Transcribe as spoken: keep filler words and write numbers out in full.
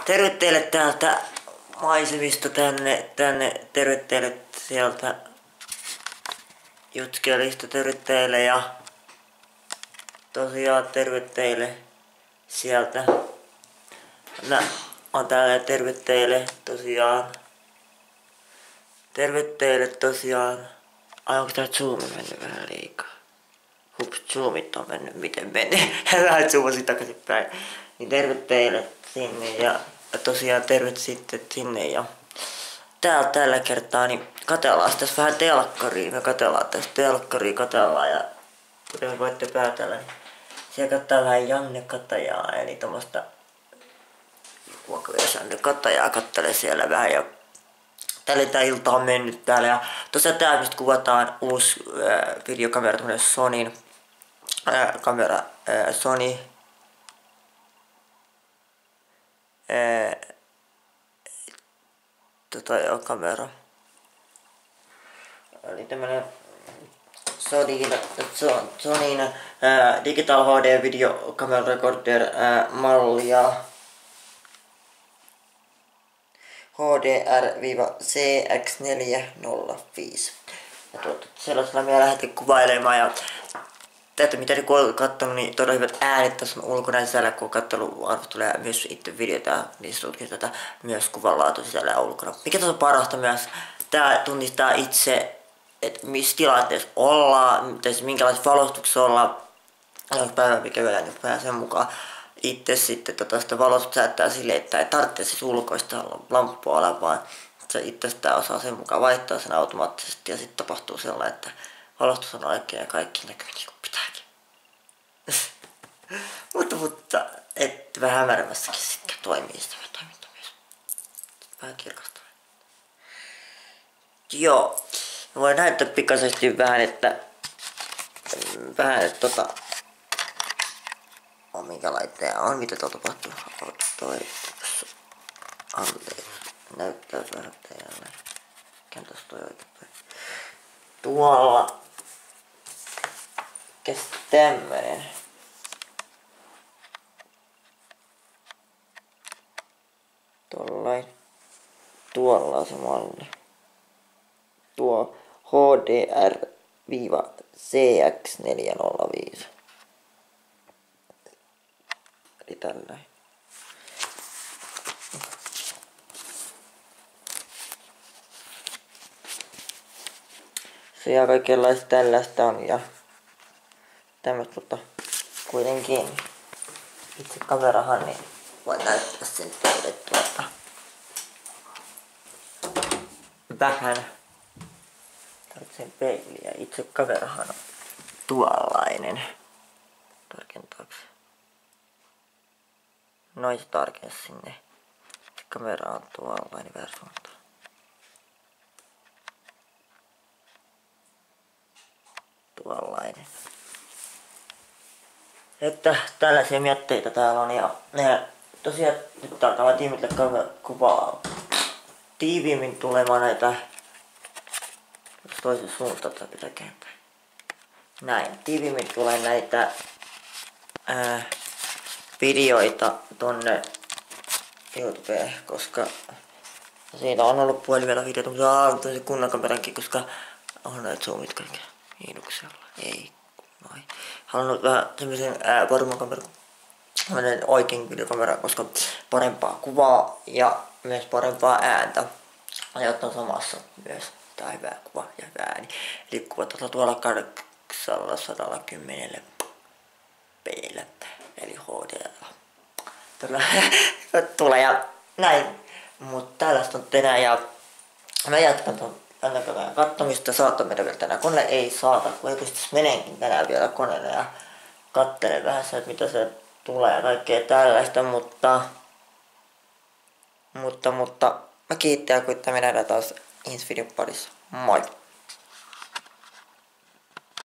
Terve teille täältä maisemista tänne, tänne terve teille sieltä Jutskelista, terve teille ja tosiaan terve teille sieltä. Mä oon täällä terve teille tosiaan. Terve teille tosiaan. Ai onko tää zoomi mennyt vähän liikaa? Hups, zoomit on mennyt miten meni. Vähän zoomasin takaisin päin. Niin terve teille sinne ja tosiaan terve sitten sinne ja täällä tällä kertaa niin katellaan tässä vähän telkkaria. Me katellaan tässä telkkaria, katellaan ja kuten voitte päätellä, niin siellä kattaa vähän Janne Katajaa eli tommoista Janne Katajaa kattelee siellä vähän ja tälle tää ilta on mennyt täällä ja tosiaan täällä mistä kuvataan uusi ää, videokamera, tämmönen Sonyn ää, kamera, ää, Sony ää, tota joo, kamera eli tämmönen Sonyn, Sonyn ää, Digital H D Video Camera Recorder ää, mallia H D R-C X neljä nolla viisi. Ja tuota, sellaisella me lähdettiin kuvailemaan ja tätä mitä kun olet kattonut, niin todella hyvät äänet tässä on ulkona ja sisällä, kun on kattonut arvosteluja myös itse videota, niin se tutkii tätä myös kuvanlaatu sisällä ja ulkona. Mikä tässä on parasta myös, tää tunnistaa itse, että missä tilanteessa ollaan, minkälaisessa valostuksessa ollaan, päivän mikä vielä niin vähän sen mukaan. Itse sitten tota sitä valostusta säättää silleen, että ei tarvitse siis ulkoista lamppua olla, vaan se itsestään osaa sen mukaan vaihtaa sen automaattisesti ja sitten tapahtuu sellainen, että valostus on oikein ja kaikki näkyy niin kuin pitääkin. mutta, mutta, et vähän hämärämässäkin sitten toimii sitä toiminta myös. Vähän kirkastaa. Joo, mä voin näyttää pikaisesti vähän, että vähän, että tota on minkä laitteja on, mitä tuolla tapahtuu. Toi anteeksi. Näyttää vähän teille. Kääntäis toi oikein. Tuolla. Kes tämmönen. Tollain. Tuolla on se malli. Tuo H D R-C X neljä nolla viisi. Eli tällainen. Se ja kaikenlaista tällaista on ja tämmöistä, mutta kuitenkin itse kamerahan niin voin näyttää sen teille tuota vähän tarvitsen peiliä. Itse kamerahan on tuollainen. Tarkentaako? Noin se tarkensi sinne. Kamera on tuolla niin vähän suuntaan. Tuollainen. Että tällaisia mietteitä täällä on ja ne tosiaan nyt alkaa tiimitellä kuvaa tiiviimmin tulemaan näitä toisen suuntaan tai pitää kääntää. Näin, tiiviimmin tulee näitä ää, videoita tonne YouTubeen, koska siitä on ollut puhelimella videota, mutta on tosi kunnon kamerankin, koska on näitä zoomit kaikkea miinuksella. Ei, noin. Haluan vähän semmoisen varman kameran, oikein videokameran, koska parempaa kuvaa ja myös parempaa ääntä. Ja ottaa samassa myös tää hyvää kuva ja hyvä ääni. Eli kuvat tuolla kahdeksansataakymmenen p-llä. Eli H D tulee ja näin. Mutta tällaista on tänään ja mä jatkan ton tänä päivänä kattomista. Saattaa mennä vielä tänään koneelle. Ei saata, kun ei pystyisi menenkin tänään vielä koneelle ja katselen vähän se, että mitä se tulee ja kaikkea tällaista, mutta mutta, mutta mä kiittää, kun me nähdään taas ensi videon parissa. Moi!